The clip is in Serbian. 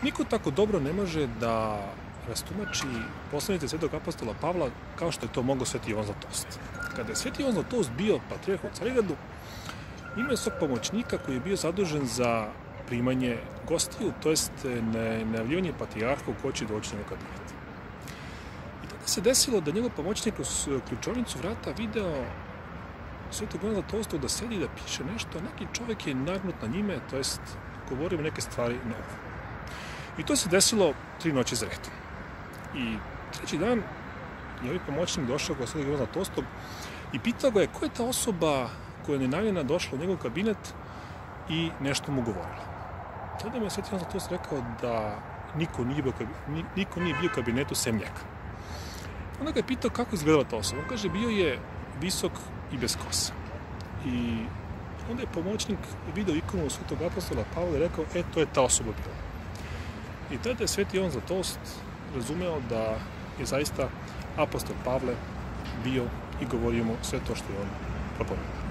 Niko tako dobro ne može da rastumači poslanice svetog apostola Pavla kao što je to mogao Sveti Jovan Zlatoust. Kada je Sveti Jovan Zlatoust bio patrijarh u Carigradu, imao je svog pomoćnika koji je bio zadužen za primanje gostiju, to jest najavljivanje patrijarha ko će doći na kabinet. I tada se desilo da njegov pomoćnik kroz ključovnicu vrata video Svetog Jovana Zlatousta da sedi i da piše nešto, a neki čovek je nagnut na njime, to jest govorio neke stvari na ovo. I to se desilo 3 noći za redom. I treći dan je ovaj pomoćnik došao kod Svetog Jovana Zlatousta i pitao ga je ko je ta osoba koja je nenajavljena došla u njegov kabinet i nešto mu govorila. Tada mi je Sveti Jovan Zlatoust rekao da niko nije bio u kabinetu sem njega. Onda ga je pitao kako izgledala ta osoba. On kaže, bio je visok i bez kosa. I onda je pomoćnik video ikonu Svetog apostola Pavla i rekao, to je ta osoba bila. I tada je Sveti Jovan Zlatoust razumeo da je zaista apostol Pavle bio i govorio mu sve to što je on propovedao.